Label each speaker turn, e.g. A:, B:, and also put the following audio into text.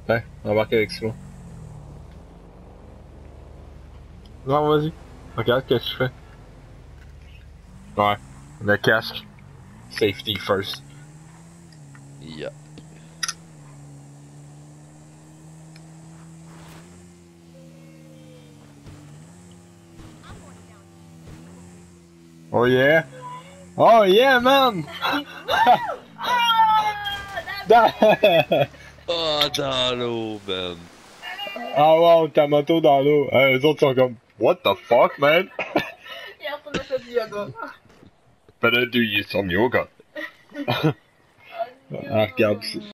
A: Ouais, embarque avec ça. Non, vas-y. Regarde qu'est-ce que je fais. Ouais. Le casque. Safety first.
B: Yeah.
A: Oh yeah. Oh yeah, man!
B: Oh, dans l'eau, man.
A: Ah wow, ta moto dans l'eau. Les autres sont comme, what the fuck, man?
C: Ja, van de set yoga.
A: Better do you some yoga. Ah, regarde.